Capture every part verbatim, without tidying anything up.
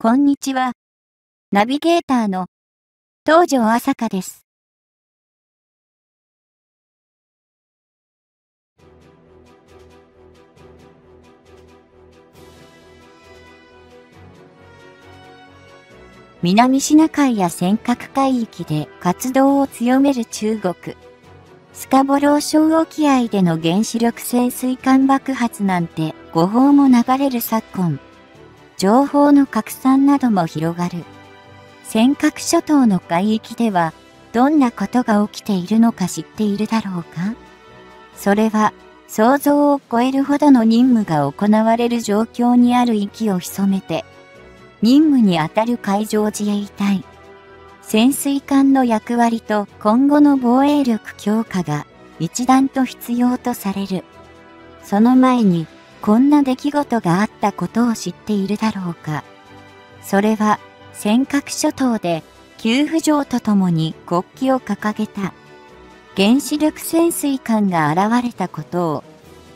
こんにちは。ナビゲーターの東條朝香です。南シナ海や尖閣海域で活動を強める中国。スカボロー礁沖合での原子力潜水艦爆発なんて誤報も流れる昨今。情報の拡散なども広がる。尖閣諸島の海域ではどんなことが起きているのか知っているだろうか？それは想像を超えるほどの任務が行われる状況にある息を潜めて、任務に当たる海上自衛隊。潜水艦の役割と今後の防衛力強化が一段と必要とされる。その前にこんな出来事があったことを知っているだろうか。それは尖閣諸島で急浮上とともに国旗を掲げた原子力潜水艦が現れたことを。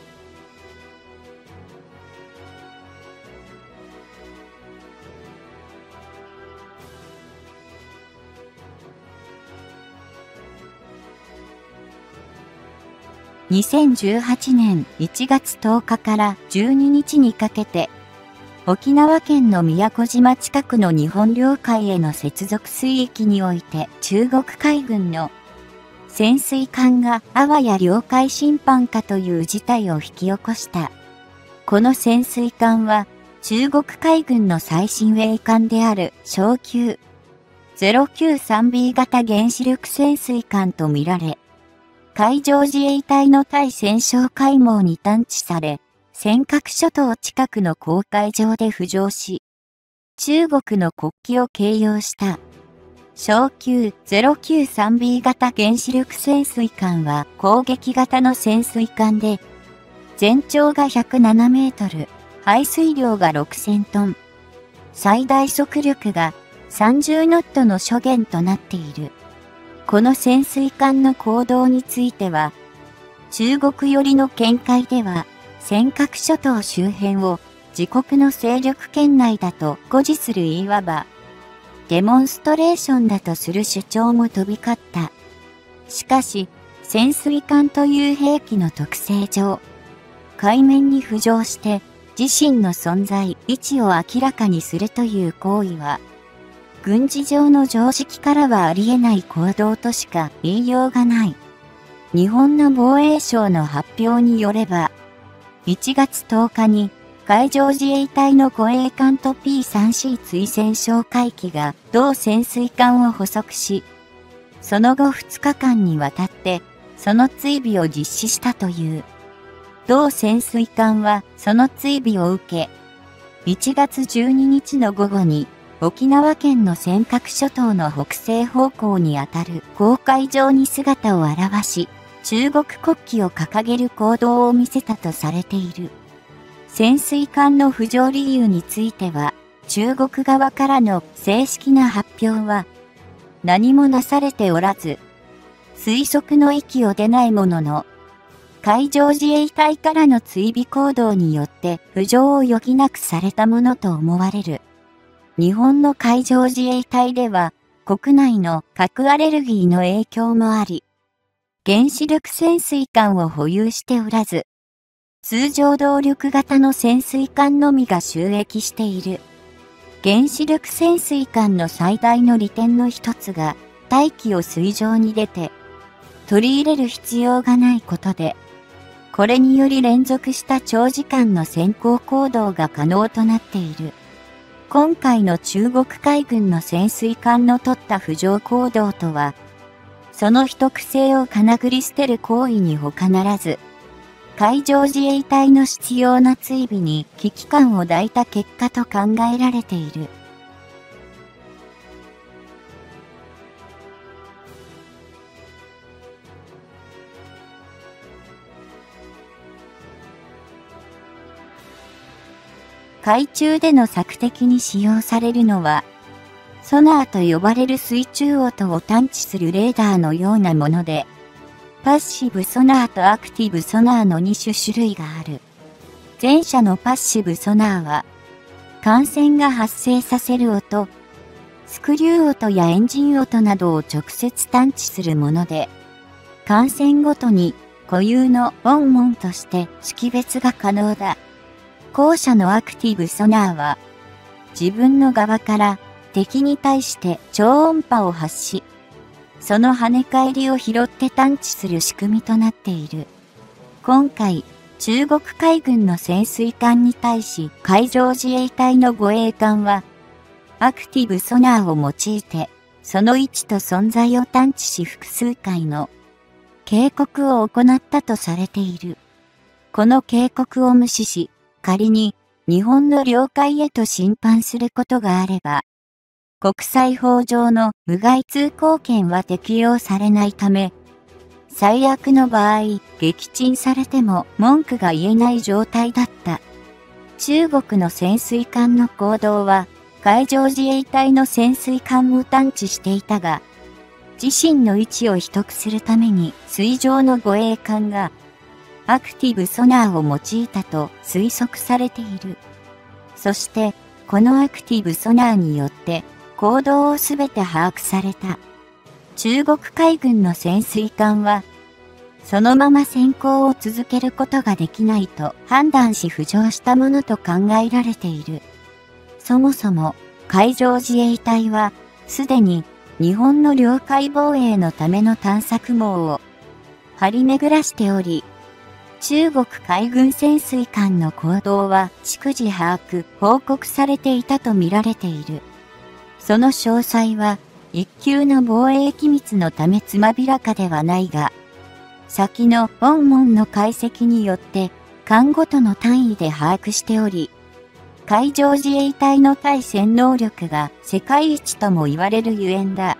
にせんじゅうはちねんいちがつとおかからじゅうににちにかけて、沖縄県の宮古島近くの日本領海への接続水域において中国海軍の潜水艦があわや領海侵犯かという事態を引き起こした。この潜水艦は中国海軍の最新鋭艦である小級 ゼロきゅうさんビー 型原子力潜水艦とみられ、海上自衛隊の対潜哨海網に探知され、尖閣諸島近くの公海上で浮上し、中国の国旗を掲揚した。小級 ゼロきゅうさんビー 型原子力潜水艦は攻撃型の潜水艦で、全長がひゃくななメートル、排水量がろくせんトン、最大速力がさんじゅうノットの諸限となっている。この潜水艦の行動については、中国寄りの見解では、尖閣諸島周辺を自国の勢力圏内だと誇示するいわば、デモンストレーションだとする主張も飛び交った。しかし、潜水艦という兵器の特性上、海面に浮上して自身の存在、位置を明らかにするという行為は、軍事上の常識からはありえない行動としか言いようがない。日本の防衛省の発表によれば、いちがつとおかに海上自衛隊の護衛艦と ピースリーシー 追戦哨戒機が同潜水艦を捕捉し、その後ふつかかんにわたってその追尾を実施したという。同潜水艦はその追尾を受け、いちがつじゅうににちの午後に沖縄県の尖閣諸島の北西方向にあたる公海上に姿を現し、中国国旗を掲げる行動を見せたとされている。潜水艦の浮上理由については、中国側からの正式な発表は何もなされておらず、推測の域を出ないものの、海上自衛隊からの追尾行動によって浮上を余儀なくされたものと思われる。日本の海上自衛隊では国内の核アレルギーの影響もあり、原子力潜水艦を保有しておらず、通常動力型の潜水艦のみが収益している。原子力潜水艦の最大の利点の一つが大気を水上に出て取り入れる必要がないことで、これにより連続した長時間の潜航行動が可能となっている。今回の中国海軍の潜水艦の取った浮上行動とは、その秘匿性をかなぐり捨てる行為に他ならず、海上自衛隊の必要な追尾に危機感を抱いた結果と考えられている。海中での索敵に使用されるのは、ソナーと呼ばれる水中音を探知するレーダーのようなもので、パッシブソナーとアクティブソナーのにしゅ種類がある。前者のパッシブソナーは、 艦船が発生させる音、スクリュー音やエンジン音などを直接探知するもので、艦船ごとに固有の音紋として識別が可能だ。後者のアクティブソナーは、自分の側から敵に対して超音波を発し、その跳ね返りを拾って探知する仕組みとなっている。今回、中国海軍の潜水艦に対し海上自衛隊の護衛艦は、アクティブソナーを用いて、その位置と存在を探知し複数回の警告を行ったとされている。この警告を無視し、仮に日本の領海へと侵犯することがあれば、国際法上の無害通行権は適用されないため、最悪の場合、撃沈されても文句が言えない状態だった。中国の潜水艦の行動は、海上自衛隊の潜水艦を探知していたが、自身の位置を秘匿するために水上の護衛艦がアクティブソナーを用いたと推測されている。そして、このアクティブソナーによって行動をすべて把握された。中国海軍の潜水艦は、そのまま潜航を続けることができないと判断し浮上したものと考えられている。そもそも、海上自衛隊は、すでに日本の領海防衛のための探索網を張り巡らしており、中国海軍潜水艦の行動は逐次把握、報告されていたと見られている。その詳細は、一級の防衛機密のためつまびらかではないが、先の音紋の解析によって、艦ごとの単位で把握しており、海上自衛隊の対戦能力が世界一とも言われるゆえんだ。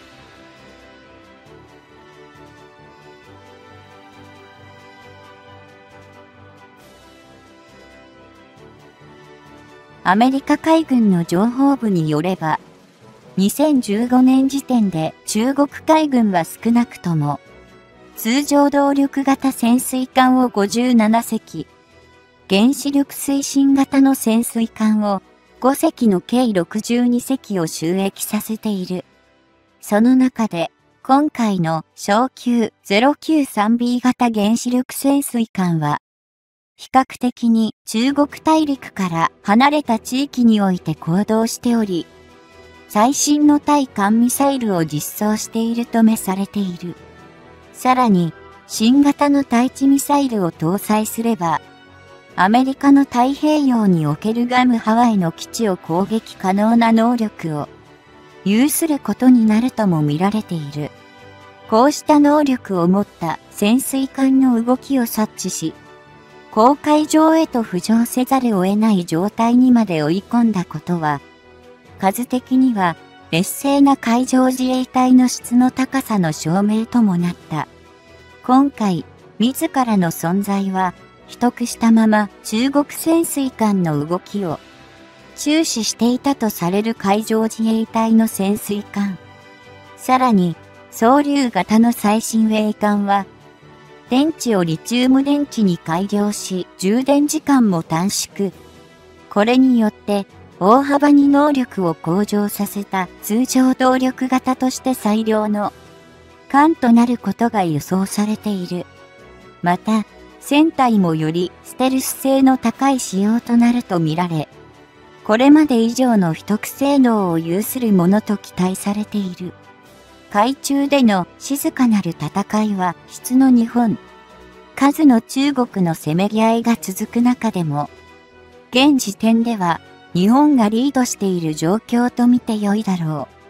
アメリカ海軍の情報部によれば、にせんじゅうごねん時点で中国海軍は少なくとも、通常動力型潜水艦をごじゅうななせき、原子力推進型の潜水艦をごせきの計ろくじゅうにせきを就役させている。その中で、今回の小級 ゼロきゅうさんビー 型原子力潜水艦は、比較的に中国大陸から離れた地域において行動しており、最新の対艦ミサイルを実装しているとめされている。さらに、新型の対地ミサイルを搭載すれば、アメリカの太平洋におけるグアムハワイの基地を攻撃可能な能力を有することになるとも見られている。こうした能力を持った潜水艦の動きを察知し、公海上へと浮上せざるを得ない状態にまで追い込んだことは、数的には劣勢な海上自衛隊の質の高さの証明ともなった。今回、自らの存在は、秘匿したまま中国潜水艦の動きを注視していたとされる海上自衛隊の潜水艦。さらに、双竜型の最新鋭艦は、電池をリチウム電池に改良し、充電時間も短縮。これによって、大幅に能力を向上させた通常動力型として最良の艦となることが予想されている。また、船体もよりステルス性の高い仕様となるとみられ、これまで以上の秘匿性能を有するものと期待されている。海中での静かなる戦いは質の日本、数の中国のせめぎ合いが続く中でも、現時点では日本がリードしている状況と見て良いだろう。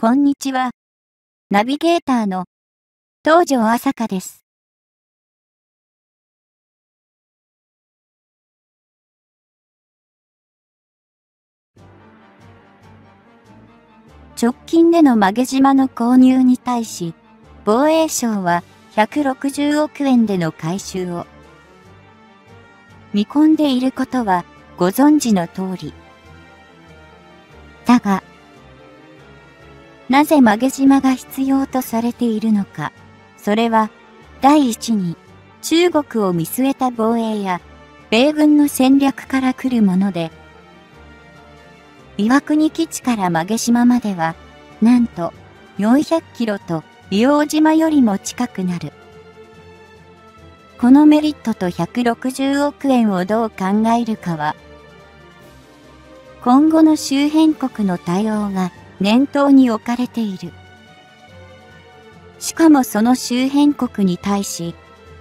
こんにちは。ナビゲーターの東條朝香です。直近での曲島の購入に対し、防衛省はひゃくろくじゅうおくえんでの回収を見込んでいることはご存知の通り。だが、なぜ曲島が必要とされているのか、それは第一に中国を見据えた防衛や米軍の戦略から来るもので、岩国基地から曲島までは、なんとよんひゃくキロと硫黄島よりも近くなる。このメリットとひゃくろくじゅうおくえんをどう考えるかは、今後の周辺国の対応が念頭に置かれている。しかもその周辺国に対し、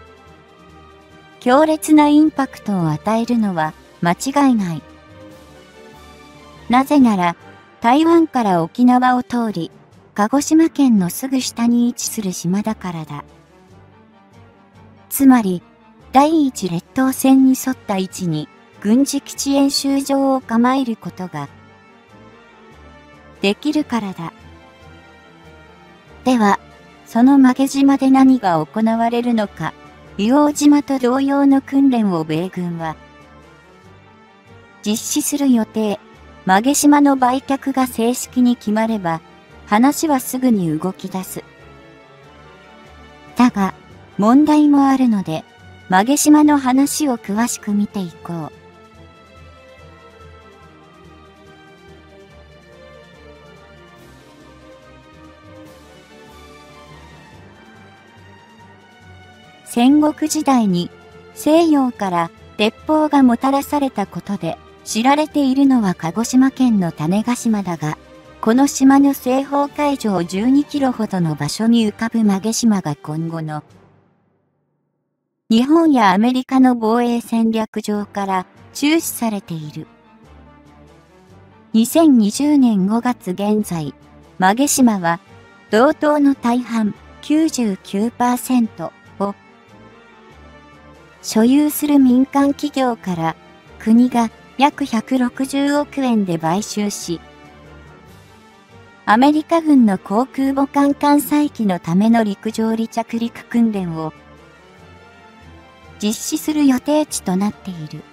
強烈なインパクトを与えるのは間違いない。なぜなら、台湾から沖縄を通り、鹿児島県のすぐ下に位置する島だからだ。つまり、第一列島線に沿った位置に軍事基地演習場を構えることができるからだ。では、その曲島で何が行われるのか、硫黄島と同様の訓練を米軍は実施する予定。曲島の売却が正式に決まれば、話はすぐに動き出す。だが、問題もあるので、曲島の話を詳しく見ていこう。戦国時代に西洋から鉄砲がもたらされたことで知られているのは鹿児島県の種子島だが、この島の西方海上じゅうにキロほどの場所に浮かぶ曲島が今後の日本やアメリカの防衛戦略上から注視されている。にせんにじゅうねんごがつ現在、曲島は同等の大半 きゅうじゅうきゅうパーセント を所有する民間企業から国が約ひゃくろくじゅうおくえんで買収し、アメリカ軍の航空母艦艦載機のための陸上離着陸訓練を実施する予定地となっている。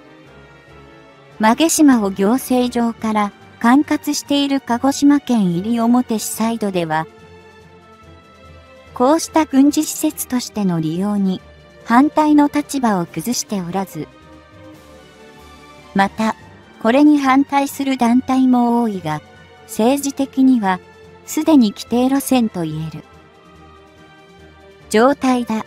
曲島を行政上から管轄している鹿児島県西表市サイドでは、こうした軍事施設としての利用に反対の立場を崩しておらず、また、これに反対する団体も多いが、政治的には、すでに既定路線と言える状態だ。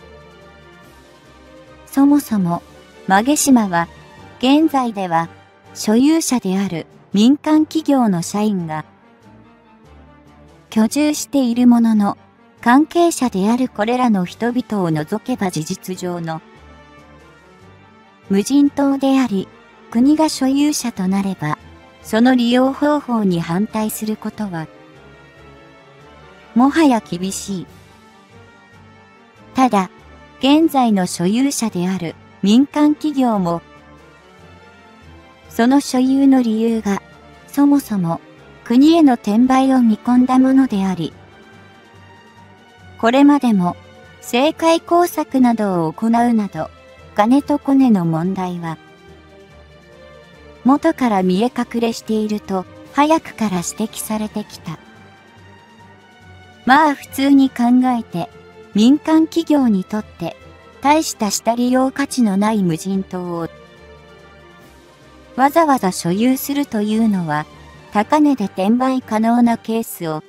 そもそも、曲島は、現在では、所有者である民間企業の社員が、居住しているものの、関係者であるこれらの人々を除けば事実上の無人島であり、国が所有者となれば、その利用方法に反対することは、もはや厳しい。ただ、現在の所有者である民間企業も、その所有の理由が、そもそも国への転売を見込んだものであり、これまでも政界工作などを行うなど、金とコネの問題は、元から見え隠れしていると早くから指摘されてきた。まあ普通に考えて民間企業にとって大した下利用価値のない無人島をわざわざ所有するというのは高値で転売可能なケースを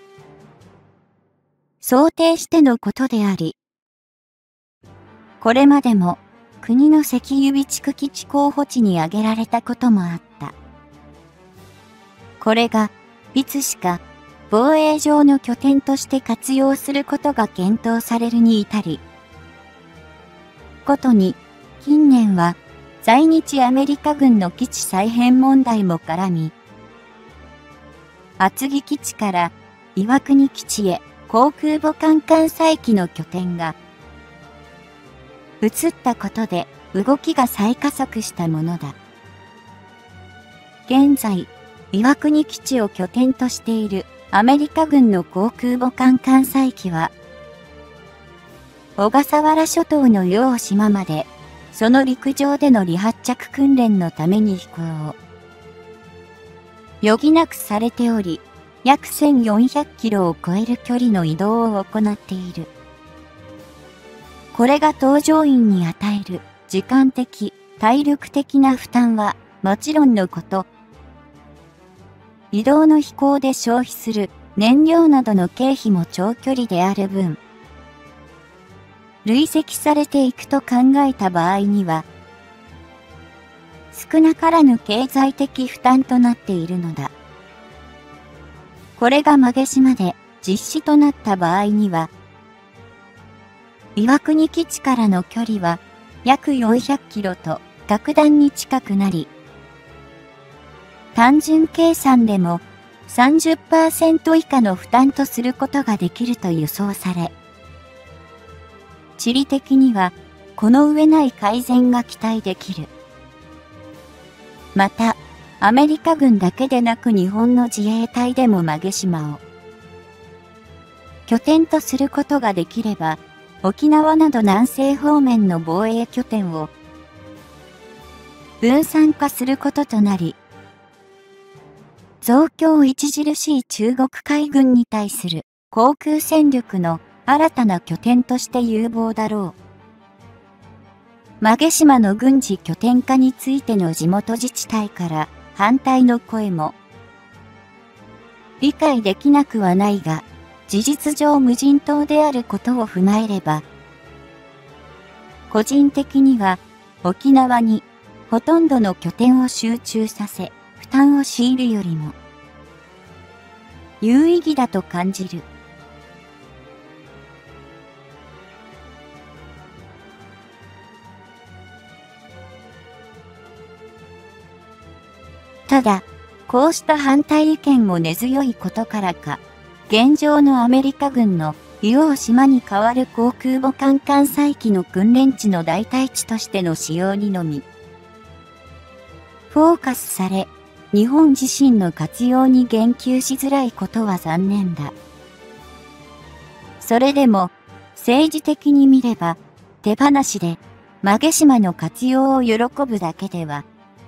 想定してのことであり、これまでも国の石油備蓄基地候補地に挙げられたこともあった。これが、いつしか、防衛上の拠点として活用することが検討されるに至り、ことに、近年は、在日アメリカ軍の基地再編問題も絡み、厚木基地から岩国基地へ航空母艦艦載機の拠点が移ったことで動きが再加速したものだ。現在、岩国基地を拠点としているアメリカ軍の航空母艦艦載機は、小笠原諸島の両島まで、その陸上での離発着訓練のために飛行を余儀なくされており、約せんよんひゃくキロを超える距離の移動を行っている。これが搭乗員に与える時間的、体力的な負担はもちろんのこと、移動の飛行で消費する燃料などの経費も長距離である分、累積されていくと考えた場合には、少なからぬ経済的負担となっているのだ。これが馬毛島で実施となった場合には、岩国基地からの距離は約よんひゃくキロと格段に近くなり、単純計算でも さんじゅっパーセント 以下の負担とすることができると予想され、地理的にはこの上ない改善が期待できる。また、アメリカ軍だけでなく日本の自衛隊でも馬毛島を拠点とすることができれば、沖縄など南西方面の防衛拠点を分散化することとなり、増強著しい中国海軍に対する航空戦力の新たな拠点として有望だろう。馬毛島の軍事拠点化についての地元自治体から反対の声も理解できなくはないが、事実上無人島であることを踏まえれば、個人的には沖縄にほとんどの拠点を集中させ、負担を強いるよりも有意義だと感じる。ただ、こうした反対意見も根強いことからか、現状のアメリカ軍の硫黄島に代わる航空母艦艦載機の訓練地の代替地としての使用にのみ、フォーカスされ、日本自身の活用に言及しづらいことは残念だ。それでも、政治的に見れば、手放しで、馬毛島の活用を喜ぶだけでは、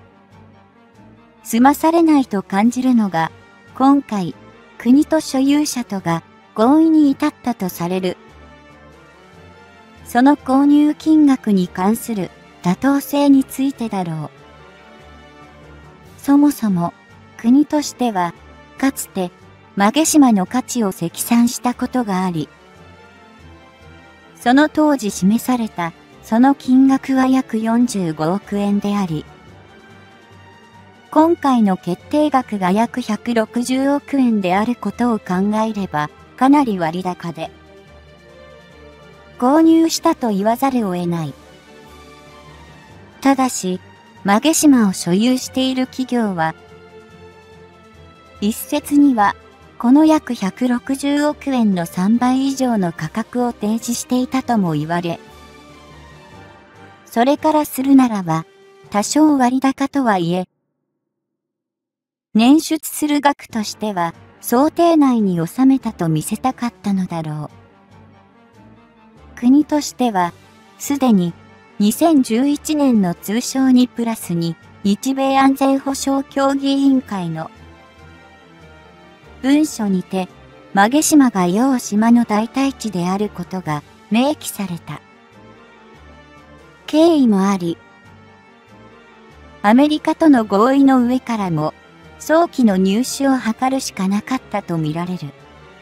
済まされないと感じるのが、今回、国と所有者とが合意に至ったとされる。その購入金額に関する妥当性についてだろう。そもそも、国としては、かつて、馬毛島の価値を積算したことがあり、その当時示された、その金額は約よんじゅうごおくえんであり、今回の決定額が約ひゃくろくじゅうおくえんであることを考えれば、かなり割高で、購入したと言わざるを得ない。ただし、馬毛島を所有している企業は、一説には、この約ひゃくろくじゅうおくえんのさんばい以上の価格を提示していたとも言われ、それからするならば、多少割高とはいえ、捻出する額としては、想定内に収めたと見せたかったのだろう。国としては、すでににせんじゅういちねんの通称にプラスに、日米安全保障協議委員会の文書にて、馬毛島が硫黄島の代替地であることが明記された。経緯もあり、アメリカとの合意の上からも、早期の入手を図るしかなかったとみられる。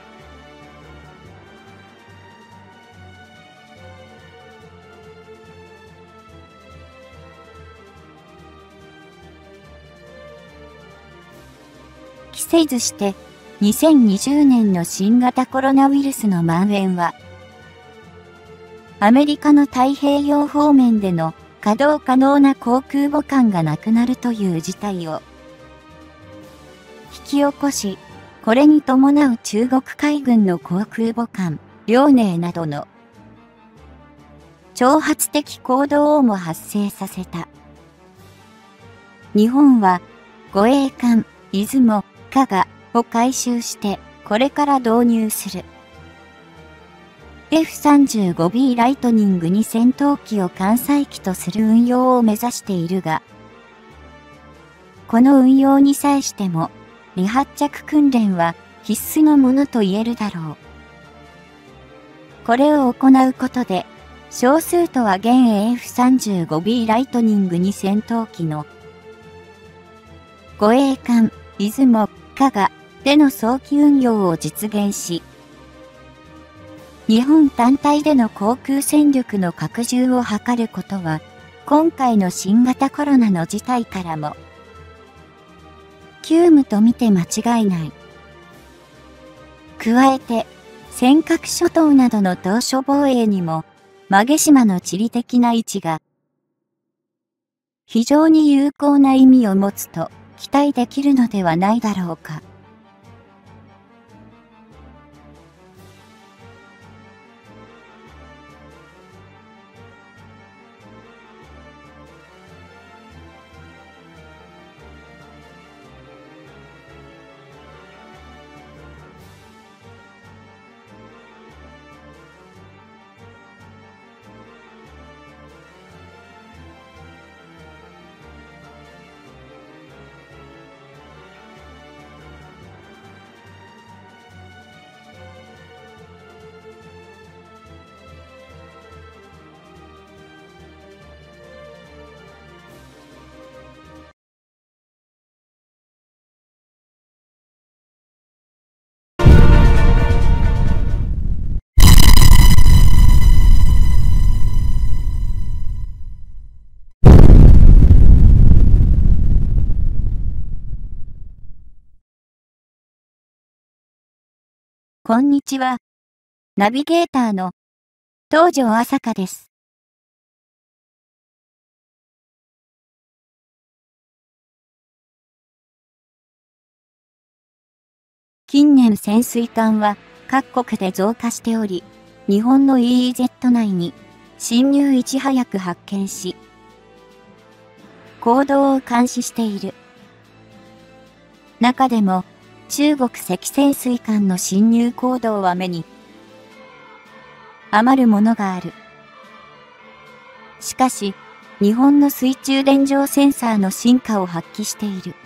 期せずして、にせんにじゅうねんの新型コロナウイルスの蔓延は、アメリカの太平洋方面での稼働可能な航空母艦がなくなるという事態を引き起こし、 これに伴う中国海軍の航空母艦、遼寧などの挑発的行動をも発生させた。日本は護衛艦、出雲、加賀を改修してこれから導入する。エフさんじゅうごビー ライトニングに戦闘機を艦載機とする運用を目指しているが、この運用に際しても、離発着訓練は必須のものと言えるだろう。これを行うことで、少数とは現 エフさんじゅうごビー ライトニングに戦闘機の護衛艦、出雲、加賀での早期運用を実現し、日本単体での航空戦力の拡充を図ることは、今回の新型コロナの事態からも、急務と見て間違いない。加えて、尖閣諸島などの島嶼防衛にも、馬毛島の地理的な位置が、非常に有効な意味を持つと期待できるのではないだろうか。こんにちは。ナビゲーターの東條朝香です。近年潜水艦は各国で増加しており、日本の イーイーゼット 内に侵入いち早く発見し、行動を監視している。中でも、中国赤潜水艦の侵入行動は目に余るものがある。しかし、日本の水中電状センサーの進化を発揮している。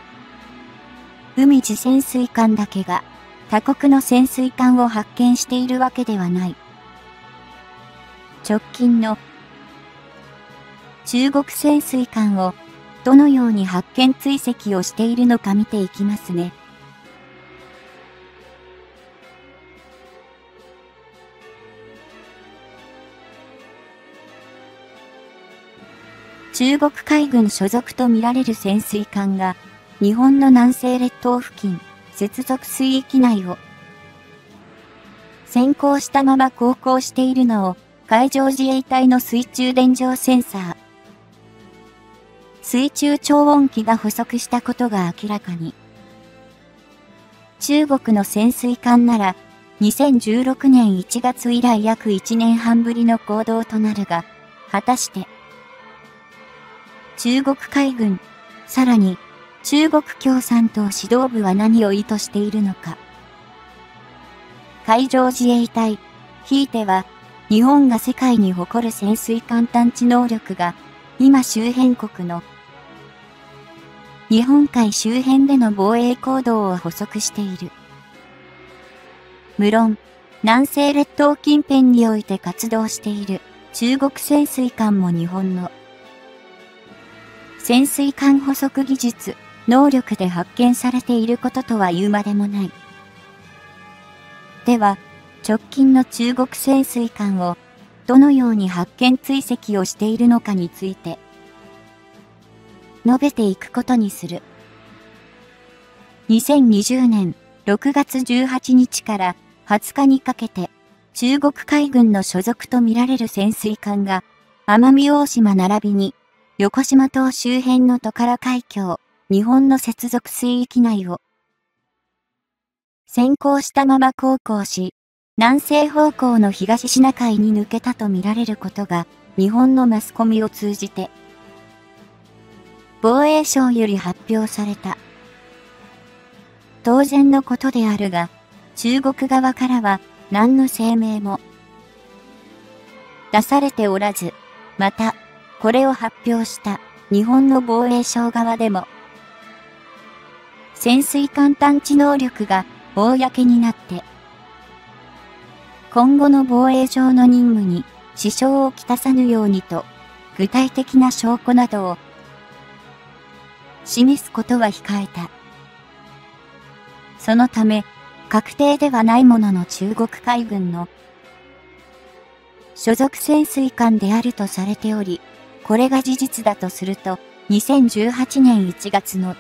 海自潜水艦だけが他国の潜水艦を発見しているわけではない。直近の中国潜水艦をどのように発見追跡をしているのか見ていきますね。中国海軍所属とみられる潜水艦が日本の南西列島付近接続水域内を潜航したまま航行しているのを海上自衛隊の水中電状センサー水中超音機が捕捉したことが明らかに。中国の潜水艦ならにせんじゅうろくねんいちがつ以来約いちねんはんぶりの行動となるが、果たして中国海軍、さらに中国共産党指導部は何を意図しているのか。海上自衛隊、ひいては日本が世界に誇る潜水艦探知能力が今周辺国の日本海周辺での防衛行動を捕捉している。無論、南西列島近辺において活動している中国潜水艦も日本の潜水艦捕捉技術、能力で発見されていることとは言うまでもない。では、直近の中国潜水艦をどのように発見追跡をしているのかについて述べていくことにする。にせんにじゅうねんろくがつじゅうはちにちからはつかにかけて中国海軍の所属とみられる潜水艦が奄美大島並びに横島島周辺のトカラ海峡、日本の接続水域内を先行したまま航行し、南西方向の東シナ海に抜けたとみられることが、日本のマスコミを通じて、防衛省より発表された。当然のことであるが、中国側からは何の声明も出されておらず、また、これを発表した日本の防衛省側でも、潜水艦探知能力が公になって、今後の防衛上の任務に支障をきたさぬようにと、具体的な証拠などを示すことは控えた。そのため、確定ではないものの中国海軍の所属潜水艦であるとされており、これが事実だとすると、にせんじゅうはちねんいちがつの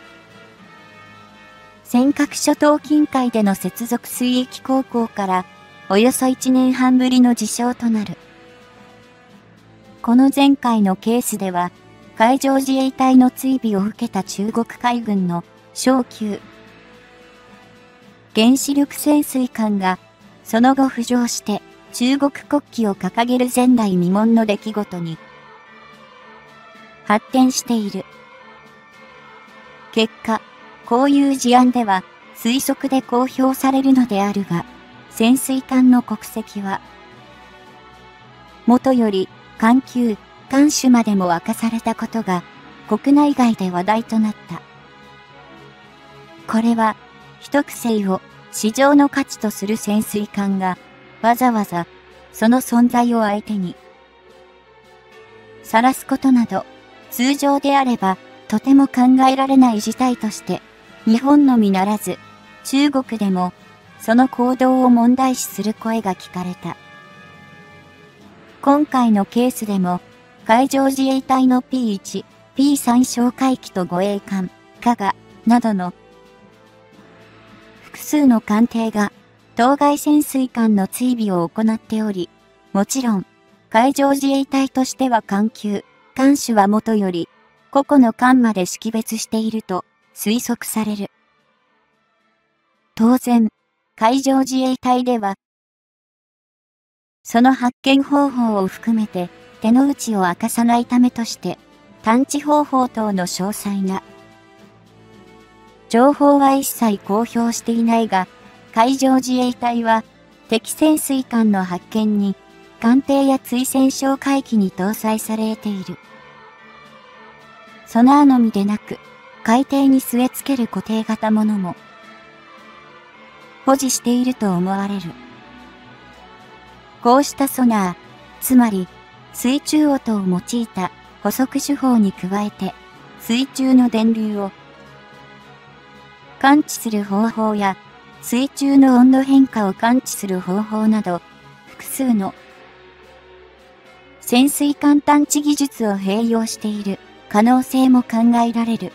尖閣諸島近海での接続水域航行からおよそいちねんはんぶりの事象となる。この前回のケースでは、海上自衛隊の追尾を受けた中国海軍の小級原子力潜水艦が、その後浮上して中国国旗を掲げる前代未聞の出来事に発展している。結果、こういう事案では推測で公表されるのであるが、潜水艦の国籍は、もとより艦級、艦種までも明かされたことが国内外で話題となった。これは、一癖を市場の価値とする潜水艦が、わざわざその存在を相手に晒すことなど、通常であればとても考えられない事態として、日本のみならず中国でもその行動を問題視する声が聞かれた。今回のケースでも、海上自衛隊の ピーワン、ピースリー 哨戒機と護衛艦、加賀などの複数の艦艇が当該潜水艦の追尾を行っており、もちろん海上自衛隊としては艦級、艦種はもとより個々の艦まで識別していると推測される。当然、海上自衛隊では、その発見方法を含めて手の内を明かさないためとして、探知方法等の詳細な情報は一切公表していないが、海上自衛隊は敵潜水艦の発見に艦艇や追戦哨戒機に搭載されている。ソナーのみでなく、海底に据え付ける固定型ものも保持していると思われる。こうしたソナー、つまり水中音を用いた捕捉手法に加えて、水中の電流を感知する方法や、水中の温度変化を感知する方法など、複数の潜水艦探知技術を併用している可能性も考えられる。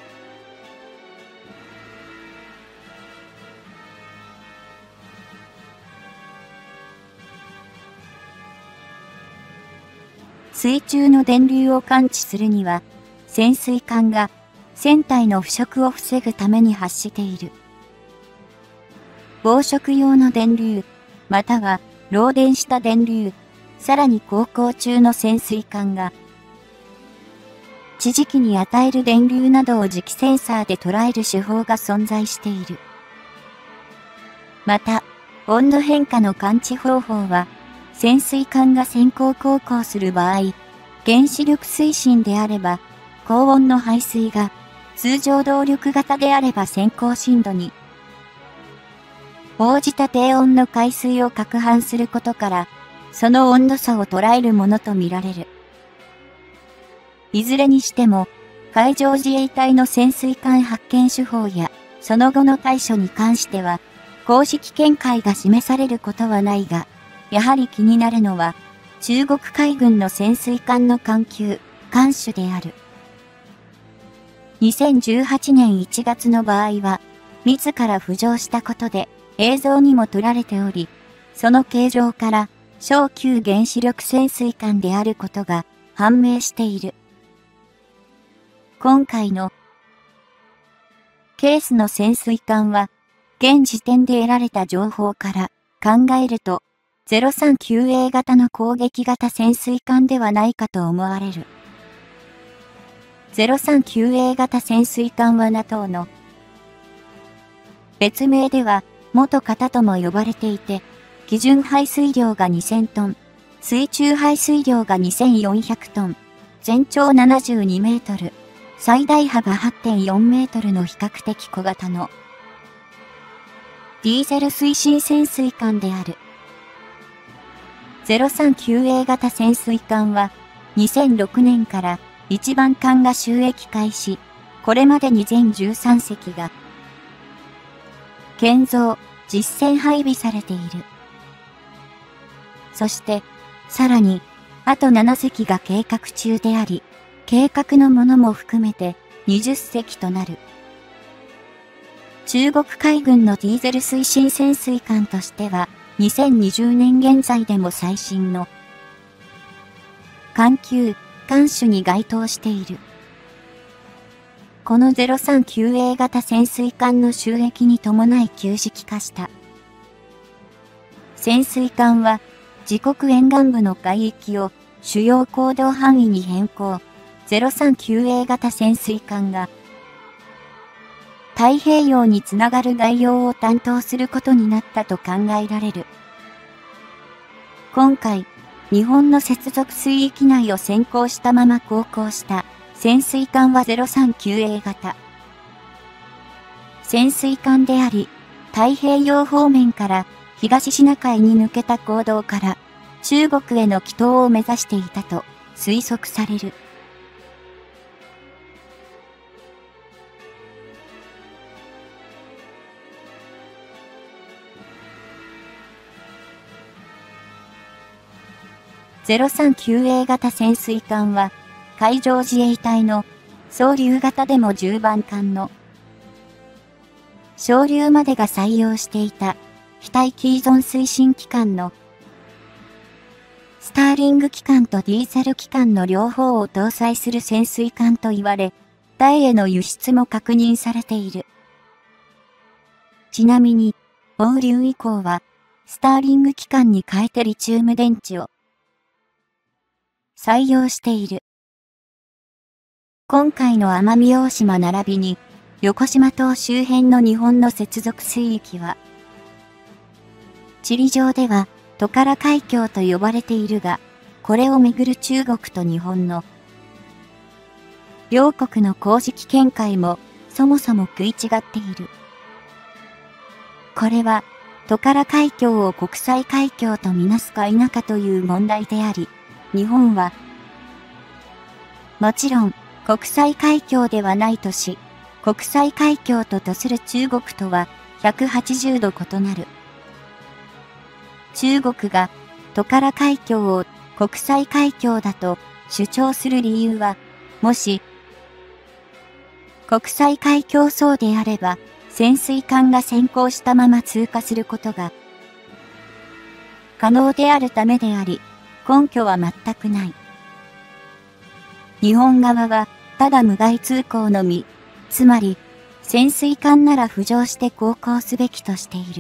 水中の電流を感知するには、潜水艦が船体の腐食を防ぐために発している防食用の電流、または漏電した電流、さらに航行中の潜水艦が地磁気に与える電流などを磁気センサーで捉える手法が存在している。また、温度変化の感知方法は、潜水艦が先行航行する場合、原子力推進であれば、高温の排水が、通常動力型であれば先行深度に、応じた低温の海水を攪拌することから、その温度差を捉えるものとみられる。いずれにしても、海上自衛隊の潜水艦発見手法や、その後の対処に関しては、公式見解が示されることはないが、やはり気になるのは、中国海軍の潜水艦の艦級、艦種である。にせんじゅうはちねんいちがつの場合は、自ら浮上したことで映像にも撮られており、その形状から小級原子力潜水艦であることが判明している。今回のケースの潜水艦は、 現時点で得られた情報から考えると、ゼロさんきゅうエー 型の攻撃型潜水艦ではないかと思われる。ゼロさんきゅうエー 型潜水艦は ナトー の別名では元型とも呼ばれていて、基準排水量がにせんトン、水中排水量がにせんよんひゃくトン、全長ななじゅうにメートル、最大幅 はってんよんメートルの比較的小型のディーゼル推進潜水艦である。ゼロさんきゅうエー 型潜水艦はにせんろくねんから一番艦が就役開始、これまでに全じゅうさん隻が建造、実戦配備されている。そして、さらに、あとなな隻が計画中であり、計画のものも含めてにじゅっ隻となる。中国海軍のディーゼル推進潜水艦としては、にせんにじゅうねん現在でも最新の艦級、艦種に該当している。このゼロさんきゅうエー 型潜水艦の就役に伴い旧式化した潜水艦は自国沿岸部の海域を主要行動範囲に変更。ゼロさんきゅうエー 型潜水艦が太平洋につながる外洋を担当することになったと考えられる。今回、日本の接続水域内を先行したまま航行した潜水艦は ゼロさんきゅうエー 型潜水艦であり、太平洋方面から東シナ海に抜けた航道から中国への帰投を目指していたと推測される。ゼロさんきゅうエー 型潜水艦は海上自衛隊の双竜型でもじゅうばん艦の昇竜までが採用していた非待機依存推進機関のスターリング機関とディーゼル機関の両方を搭載する潜水艦と言われ、台への輸出も確認されている。ちなみに、放流以降はスターリング機関に変えてリチウム電池を採用している。今回の奄美大島並びに、横島島周辺の日本の接続水域は、地理上ではトカラ海峡と呼ばれているが、これをめぐる中国と日本の両国の公式見解もそもそも食い違っている。これはトカラ海峡を国際海峡とみなすか否かという問題であり、日本はもちろん国際海峡ではないとし、国際海峡ととする中国とはひゃくはちじゅうど異なる。中国がトカラ海峡を国際海峡だと主張する理由は、もし国際海峡そうであれば潜水艦が先行したまま通過することが可能であるためであり、根拠は全くない。日本側はただ無害通行のみ、つまり潜水艦なら浮上して航行すべきとしている。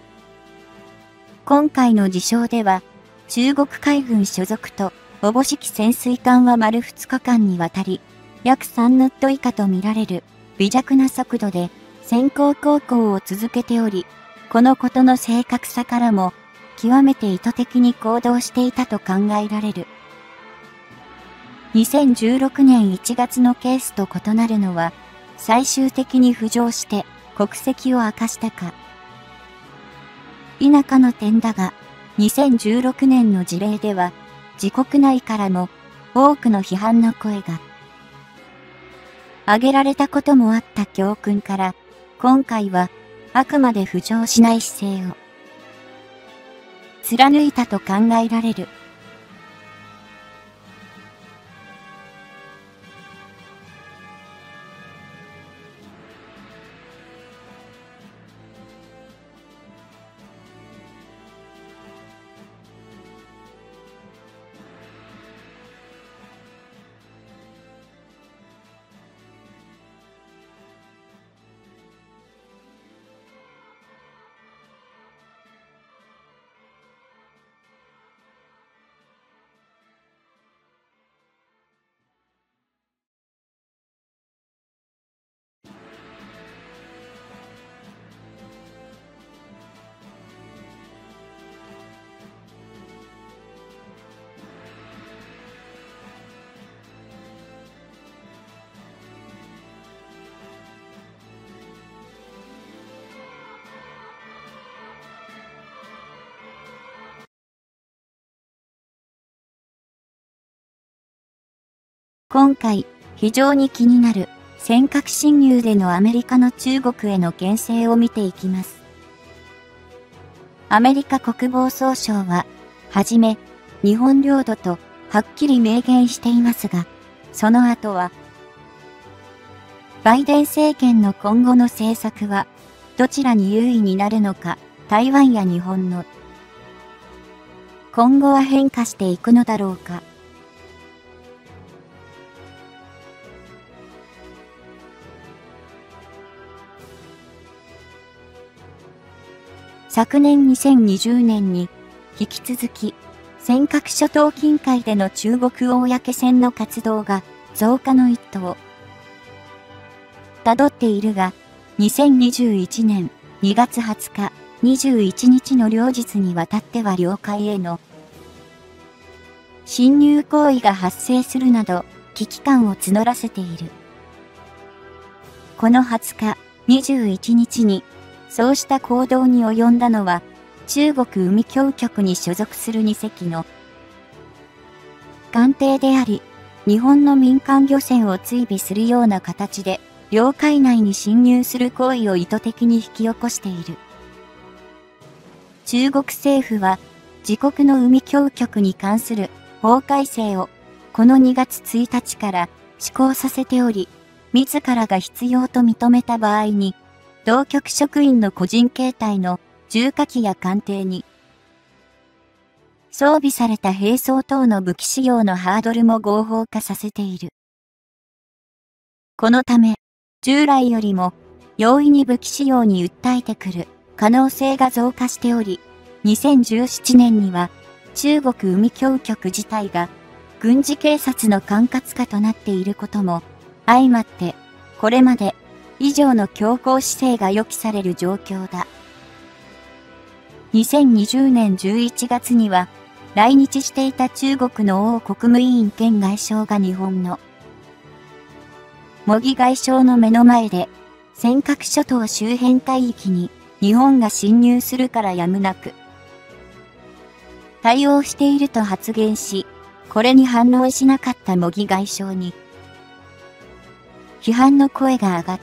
今回の事象では、中国海軍所属とおぼしき潜水艦は丸ふつかかんにわたり、約さんノット以下とみられる微弱な速度で先行航行を続けており、このことの正確さからも、極めて意図的に行動していたと考えられる。にせんじゅうろくねんいちがつのケースと異なるのは、最終的に浮上して国籍を明かしたか否かの点だが、にせんじゅうろくねんの事例では、自国内からも多くの批判の声が挙げられたこともあった教訓から、今回はあくまで浮上しない姿勢を貫いたと考えられる。 今回、非常に気になる尖閣侵入でのアメリカの中国への牽制を見ていきます。アメリカ国防総省は、はじめ、日本領土とはっきり明言していますが、その後は、バイデン政権の今後の政策は、どちらに優位になるのか、台湾や日本の今後は変化していくのだろうか。昨年にせんにじゅうねんに引き続き尖閣諸島近海での中国公船の活動が増加の一途をたどっているが、にせんにじゅういちねんにがつはつか、にじゅういちにちの両日にわたっては領海への侵入行為が発生するなど危機感を募らせている。このはつか、にじゅういちにちにそうした行動に及んだのは中国海峡局に所属するにせきの艦艇であり、日本の民間漁船を追尾するような形で領海内に侵入する行為を意図的に引き起こしている。中国政府は自国の海峡局に関する法改正をこのにがつついたちから施行させており、自らが必要と認めた場合に、同局職員の個人形態の重火器や艦艇に装備された兵装等の武器使用のハードルも合法化させている。このため、従来よりも容易に武器使用に訴えてくる可能性が増加しており、にせんじゅうななねんには中国海峡局自体が軍事警察の管轄下となっていることも相まって、これまで以上の強硬姿勢が予期される状況だ。にせんにじゅうねんじゅういちがつには来日していた中国の王国務委員兼外相が日本の茂木外相の目の前で尖閣諸島周辺海域に日本が侵入するからやむなく対応していると発言し、これに反応しなかった茂木外相に批判の声が上がった。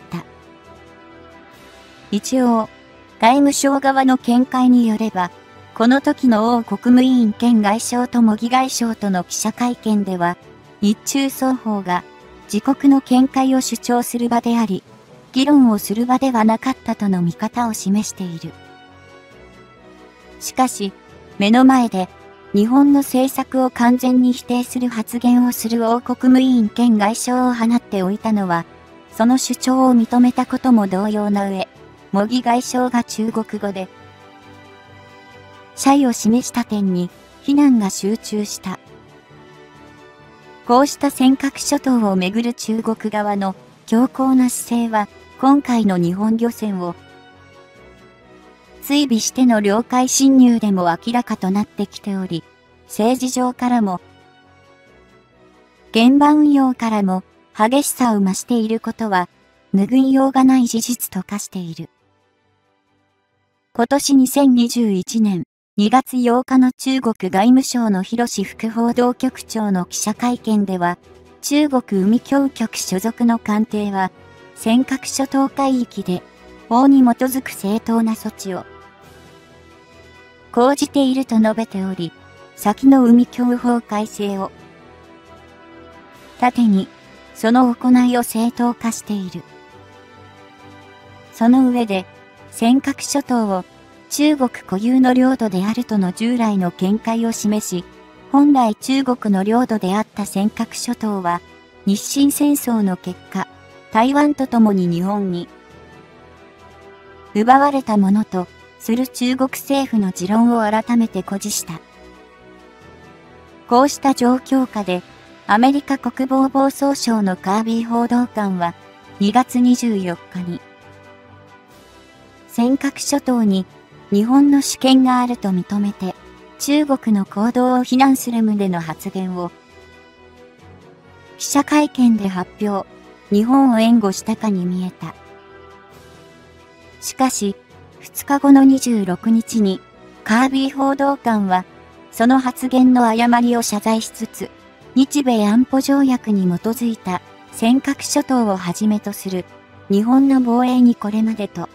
一応、外務省側の見解によれば、この時の王国務委員兼外相と茂木外相との記者会見では、日中双方が自国の見解を主張する場であり、議論をする場ではなかったとの見方を示している。しかし、目の前で日本の政策を完全に否定する発言をする王国務委員兼外相を放っておいたのは、その主張を認めたことも同様な上、茂木外相が中国語で謝意を示した点に非難が集中した。こうした尖閣諸島をめぐる中国側の強硬な姿勢は、今回の日本漁船を追尾しての領海侵入でも明らかとなってきており、政治上からも、現場運用からも激しさを増していることは、拭いようがない事実と化している。今年にせんにじゅういちねんにがつようかの中国外務省の広副報道局長の記者会見では、中国海峡局所属の艦艇は、尖閣諸島海域で法に基づく正当な措置を講じていると述べており、先の海峡法改正を盾に、その行いを正当化している。その上で、尖閣諸島を中国固有の領土であるとの従来の見解を示し、本来中国の領土であった尖閣諸島は、日清戦争の結果、台湾とともに日本に奪われたものとする中国政府の持論を改めて誇示した。こうした状況下で、アメリカ国防防総省のカービー報道官はにがつにじゅうよっかに尖閣諸島に日本の主権があると認めて中国の行動を非難する旨の発言を記者会見で発表、日本を援護したかに見えた。しかし、ふつかごのにじゅうろくにちにカービー報道官はその発言の誤りを謝罪しつつ、 日米安保条約に基づいた尖閣諸島をはじめとする日本の防衛にこれまでと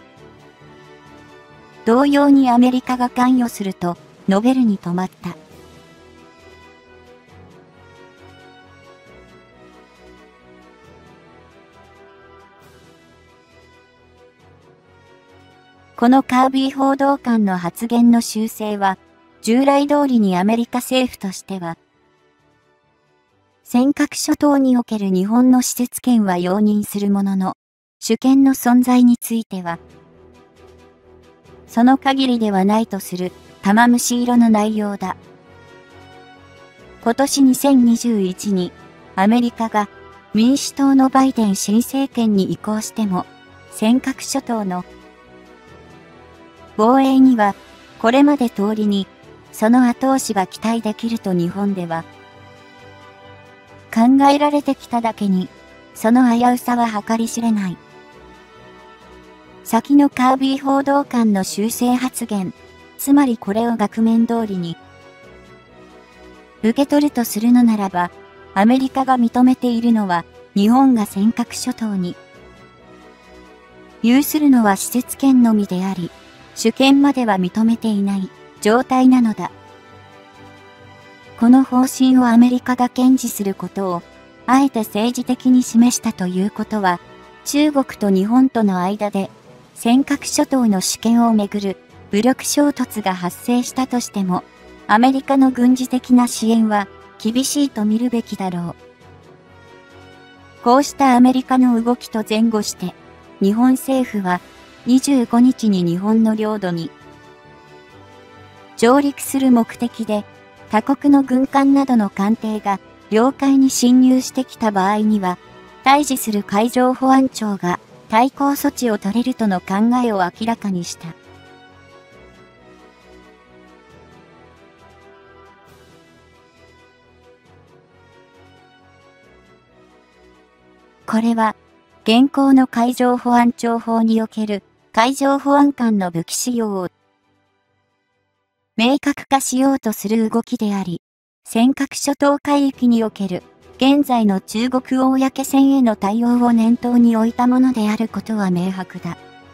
同様にアメリカが関与すると述べるに止まった。このカービー報道官の発言の修正は、従来通りにアメリカ政府としては、尖閣諸島における日本の施設権は容認するものの、主権の存在については、その限りではないとする玉虫色の内容だ。今年にせんにじゅういちにアメリカが民主党のバイデン新政権に移行しても、尖閣諸島の防衛にはこれまで通りにその後押しが期待できると日本では考えられてきただけに、その危うさは計り知れない。先のカービー報道官の修正発言、つまりこれを額面通りに受け取るとするのならば、アメリカが認めているのは日本が尖閣諸島に有するのは施設権のみであり、主権までは認めていない状態なのだ。この方針をアメリカが堅持することを、あえて政治的に示したということは、中国と日本との間で、尖閣諸島の主権をめぐる武力衝突が発生したとしても、アメリカの軍事的な支援は厳しいと見るべきだろう。こうしたアメリカの動きと前後して、日本政府はにじゅうごにちに日本の領土に上陸する目的で、他国の軍艦などの艦艇が領海に侵入してきた場合には、対峙する海上保安庁が対抗措置を取れるとの考えを明らかにした。これは、現行の海上保安庁法における海上保安官の武器使用を明確化しようとする動きであり、尖閣諸島海域における現在の中国公船への対応を念頭に置いたものであることは明白だ。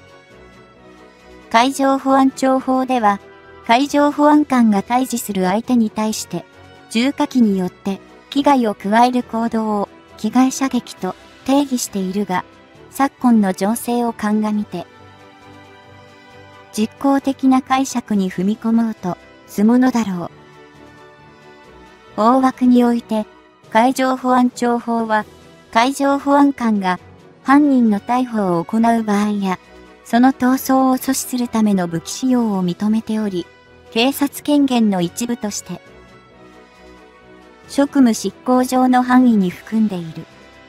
海上保安庁法では、海上保安官が対峙する相手に対して、重火器によって危害を加える行動を危害射撃と定義しているが、昨今の情勢を鑑みて、実効的な解釈に踏み込もうとすものだろう。大枠において、海上保安庁法は、海上保安官が犯人の逮捕を行う場合や、その逃走を阻止するための武器使用を認めており、警察権限の一部として、職務執行上の範囲に含んでいる。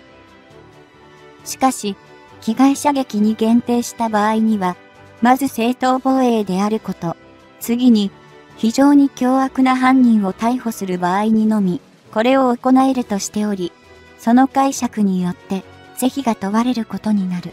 しかし、危害射撃に限定した場合には、まず正当防衛であること、次に、非常に凶悪な犯人を逮捕する場合にのみ、これを行えるとしており、その解釈によって、是非が問われることになる。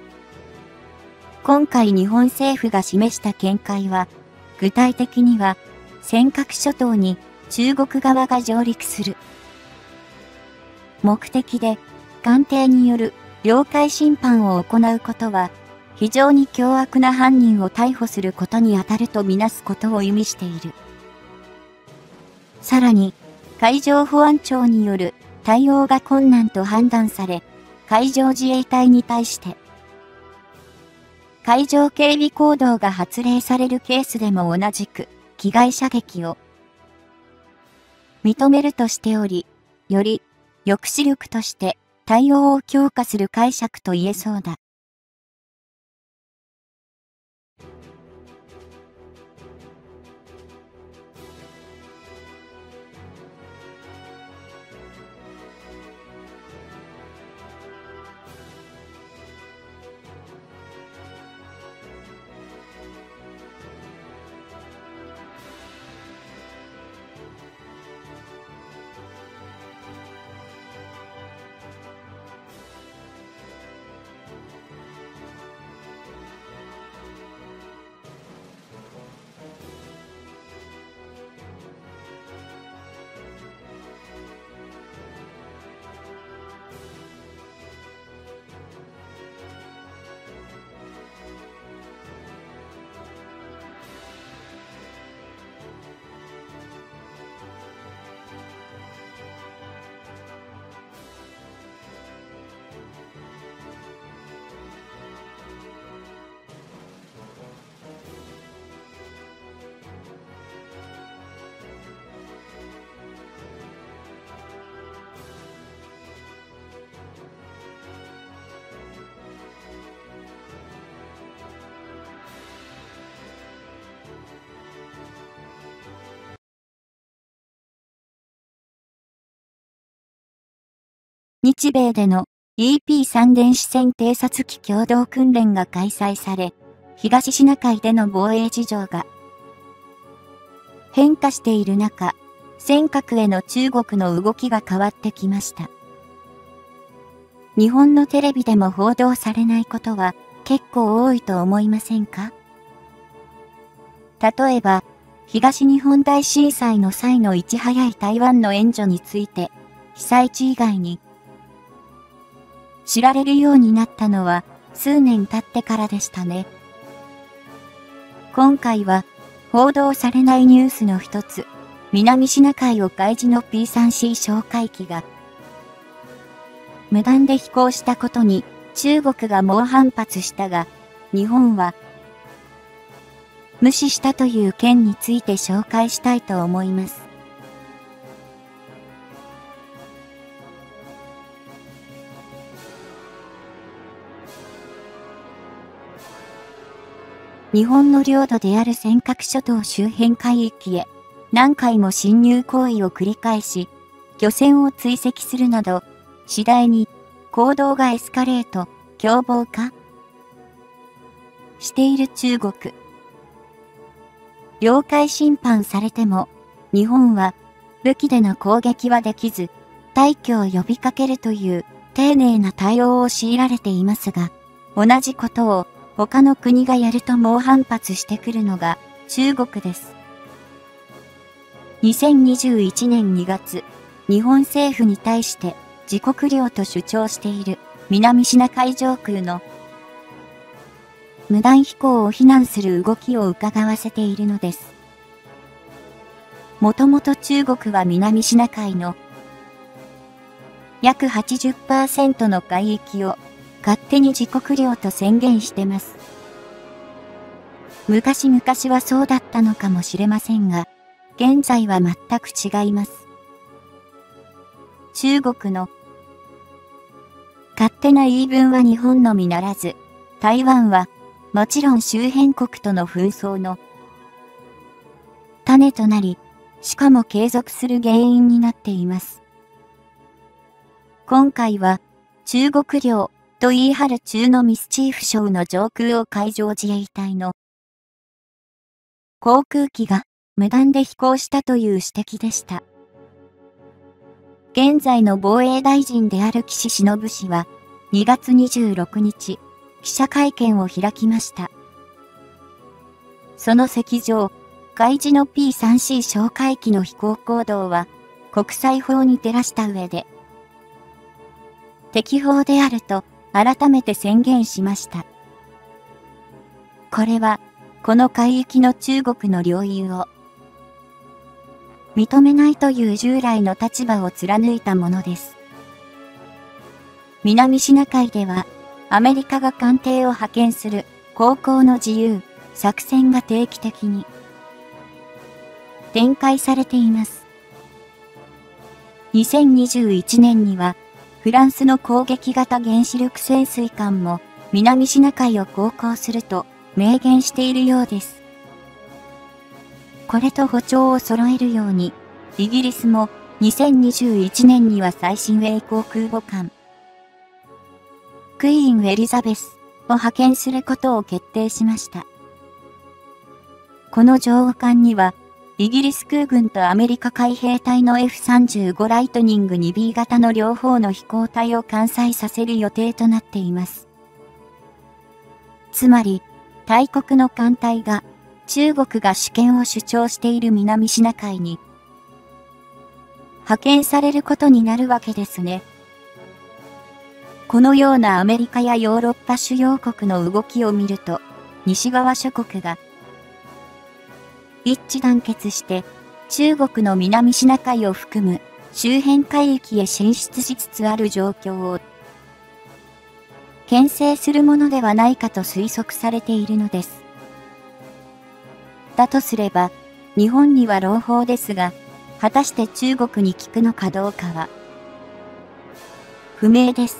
今回日本政府が示した見解は、具体的には、尖閣諸島に中国側が上陸する目的で、艦艇による領海侵犯を行うことは、非常に凶悪な犯人を逮捕することにあたるとみなすことを意味している。さらに、海上保安庁による対応が困難と判断され、海上自衛隊に対して、海上警備行動が発令されるケースでも同じく、危害射撃を認めるとしており、より抑止力として対応を強化する解釈と言えそうだ。 日米での イーピースリー 電子戦偵察機共同訓練が開催され、東シナ海での防衛事情が変化している中、尖閣への中国の動きが変わってきました。日本のテレビでも報道されないことは結構多いと思いませんか？例えば、東日本大震災の際のいち早い台湾の援助について、被災地以外に知られるようになったのは数年経ってからでしたね。今回は報道されないニュースの一つ、南シナ海を海自の ピースリーシー 哨戒機が無断で飛行したことに中国が猛反発したが、日本は無視したという件について紹介したいと思います。日本の領土である尖閣諸島周辺海域へ何回も侵入行為を繰り返し、漁船を追跡するなど、次第に行動がエスカレート、凶暴化している中国。領海侵犯されても、日本は武器での攻撃はできず、退去を呼びかけるという丁寧な対応を強いられていますが、同じことを他の国がやると猛反発してくるのが中国です。にせんにじゅういちねんにがつ、日本政府に対して自国領と主張している南シナ海上空の無断飛行を非難する動きを伺わせているのです。もともと中国は南シナ海の約 はちじゅっパーセント の海域を勝手に自国領と宣言してます。昔々はそうだったのかもしれませんが、現在は全く違います。中国の勝手な言い分は日本のみならず、台湾はもちろん周辺国との紛争の種となり、しかも継続する原因になっています。今回は中国領と言い張る中のミスチーフ礁の上空を海上自衛隊の航空機が無断で飛行したという指摘でした。現在の防衛大臣である岸忍氏はにがつにじゅうろくにち、記者会見を開きました。その席上、海自の ピースリーシー 哨戒機の飛行行動は国際法に照らした上で適法であると改めて宣言しました。これはこの海域の中国の領有を認めないという従来の立場を貫いたものです。南シナ海ではアメリカが艦艇を派遣する航行の自由作戦が定期的に展開されています。にせんにじゅういちねんにはフランスの攻撃型原子力潜水艦も南シナ海を航行すると明言しているようです。これと歩調を揃えるように、イギリスもにせんにじゅういちねんには最新鋭航空母艦クイーン・エリザベスを派遣することを決定しました。この上艦には、イギリス空軍とアメリカ海兵隊の エフさんじゅうご ライトニング にビー 型の両方の飛行隊を艦載させる予定となっています。つまり、大国の艦隊が中国が主権を主張している南シナ海に派遣されることになるわけですね。このようなアメリカやヨーロッパ主要国の動きを見ると、西側諸国が一致団結して中国の南シナ海を含む周辺海域へ進出しつつある状況を牽制するものではないかと推測されているのです。だとすれば、日本には朗報ですが、果たして中国に効くのかどうかは不明です。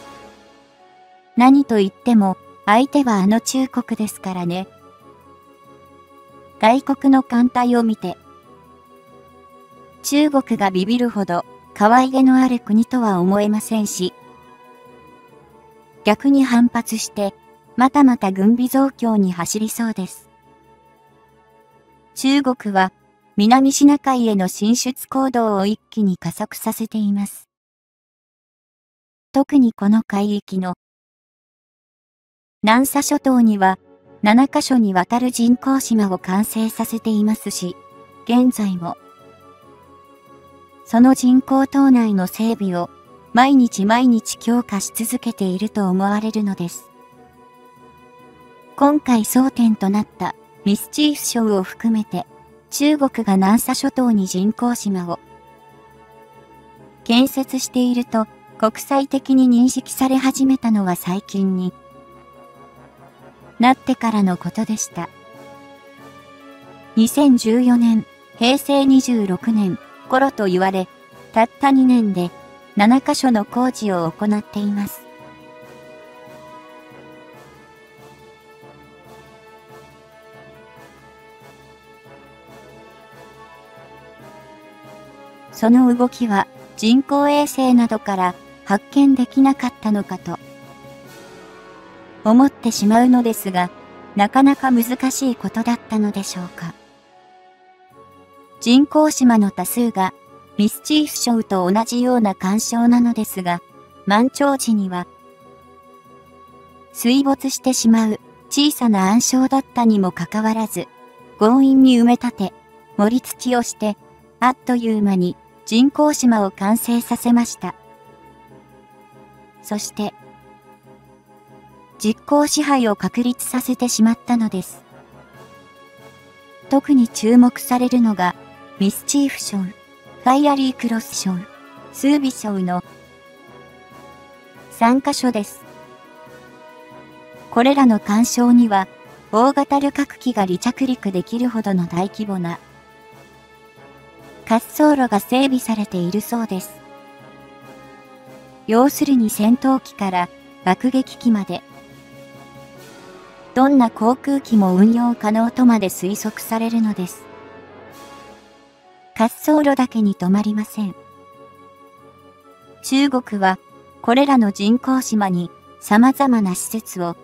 何と言っても、相手はあの中国ですからね。外国の艦隊を見て、中国がビビるほど可愛げのある国とは思えませんし、逆に反発して、またまた軍備増強に走りそうです。中国は、南シナ海への進出行動を一気に加速させています。特にこの海域の南沙諸島にはななカ所にわたる人工島を完成させていますし、現在もその人工島内の整備を毎日毎日強化し続けていると思われるのです。今回争点となったミスチーフ礁を含めて中国が南沙諸島に人工島を建設していると国際的に認識され始めたのは最近になってからのことでした。にせんじゅうよねん、へいせいにじゅうろくねん頃と言われ、たったにねんでななカ所の工事を行っています。その動きは人工衛星などから発見できなかったのかと思ってしまうのですが、なかなか難しいことだったのでしょうか。人工島の多数がミスチーフ礁と同じような干渉なのですが、満潮時には水没してしまう小さな暗礁だったにもかかわらず、強引に埋め立て、盛り土きをして、あっという間に人工島を完成させました。そして、実効支配を確立させてしまったのです。特に注目されるのが、ミスチーフ礁、ファイアリークロス礁、スービ礁のさんカ所です。これらの干渉には、大型旅客機が離着陸できるほどの大規模な滑走路が整備されているそうです。要するに戦闘機から爆撃機まで、どんな航空機も運用可能とまで推測されるのです。滑走路だけに止まりません。中国はこれらの人工島に様々な施設を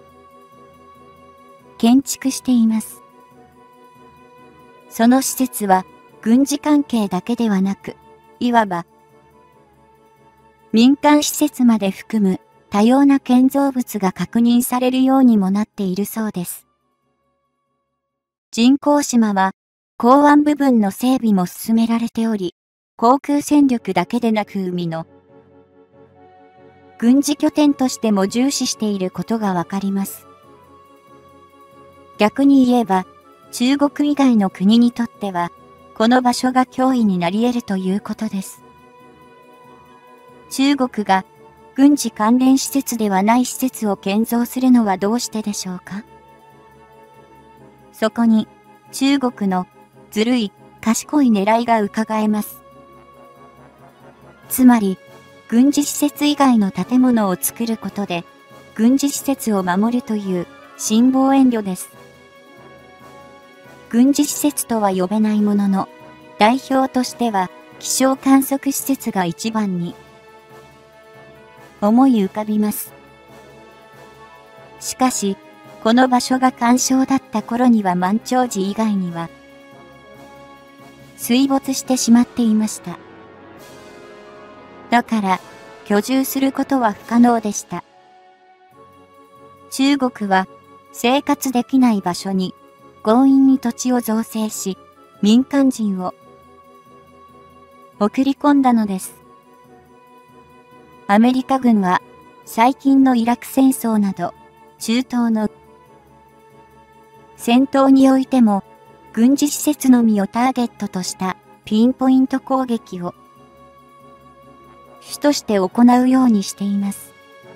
建築しています。その施設は軍事関係だけではなく、いわば民間施設まで含む多様な建造物が確認されるようにもなっているそうです。人工島は港湾部分の整備も進められており、航空戦力だけでなく海の軍事拠点としても重視していることがわかります。逆に言えば、中国以外の国にとっては、この場所が脅威になり得るということです。中国が軍事関連施設ではない施設を建造するのはどうしてでしょうか。そこに中国のずるい、賢い狙いが伺えます。つまり、軍事施設以外の建物を作ることで、軍事施設を守るという新防衛慮です。軍事施設とは呼べないものの、代表としては気象観測施設が一番に思い浮かびます。しかし、この場所が干渉だった頃には満潮時以外には水没してしまっていました。だから、居住することは不可能でした。中国は生活できない場所に強引に土地を造成し、民間人を送り込んだのです。アメリカ軍は最近のイラク戦争など中東の戦闘においても軍事施設のみをターゲットとしたピンポイント攻撃を主として行うようにしています。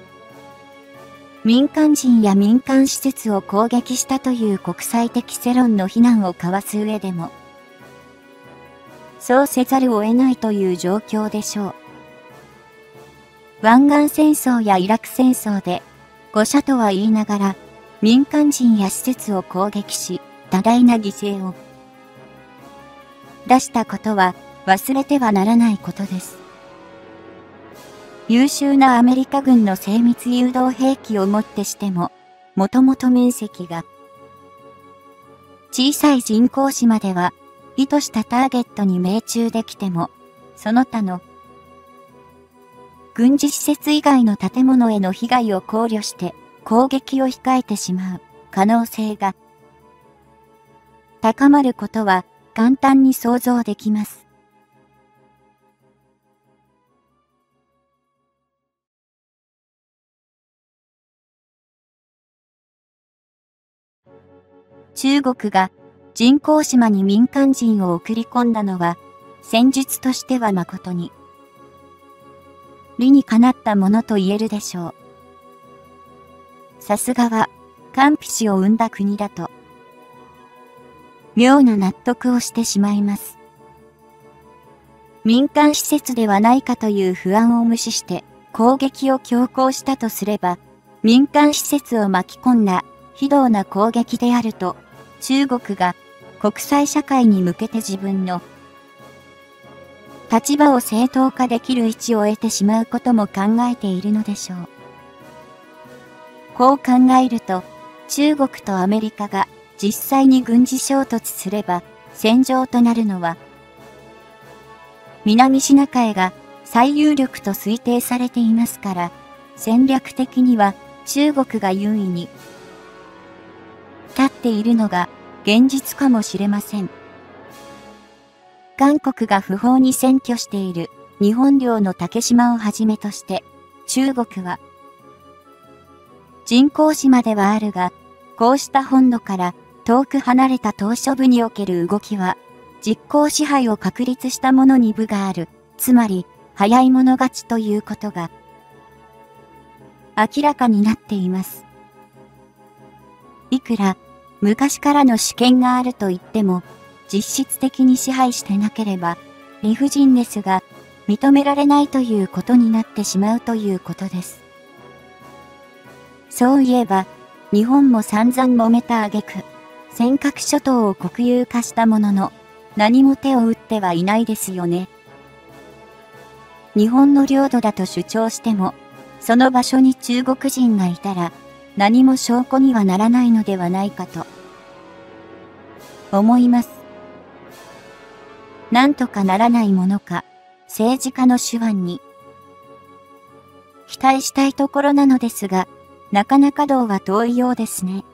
民間人や民間施設を攻撃したという国際的世論の非難をかわす上でも、そうせざるを得ないという状況でしょう。湾岸戦争やイラク戦争で、誤射とは言いながら、民間人や施設を攻撃し、多大な犠牲を出したことは忘れてはならないことです。 優秀なアメリカ軍の精密誘導兵器をもってしても、もともと面積が小さい人工島では、意図したターゲットに命中できても、その他の軍事施設以外の建物への被害を考慮して攻撃を控えてしまう可能性が高まることは簡単に想像できます。中国が人工島に民間人を送り込んだのは戦術としては誠に理にかなったものと言えるでしょう。さすがは官費氏を生んだ国だと妙な納得をしてしまいます。民間施設ではないかという不安を無視して攻撃を強行したとすれば、民間施設を巻き込んだ非道な攻撃であると、中国が国際社会に向けて自分の立場を正当化できる位置を得てしまうことも考えているのでしょう。こう考えると、中国とアメリカが実際に軍事衝突すれば戦場となるのは、南シナ海が最有力と推定されていますから、戦略的には中国が優位に立っているのが現実かもしれません。韓国が不法に占拠している日本領の竹島をはじめとして、中国は人工島ではあるが、こうした本土から遠く離れた島嶼部における動きは、実効支配を確立したものに分がある、つまり早い者勝ちということが明らかになっています。いくら昔からの主権があると言っても、実質的に支配してなければ、理不尽ですが、認められないということになってしまうということです。そういえば、日本も散々揉めた挙句、尖閣諸島を国有化したものの、何も手を打ってはいないですよね。日本の領土だと主張しても、その場所に中国人がいたら、何も証拠にはならないのではないかと、思います。なんとかならないものか、政治家の手腕に、期待したいところなのですが、なかなか道は遠いようですね。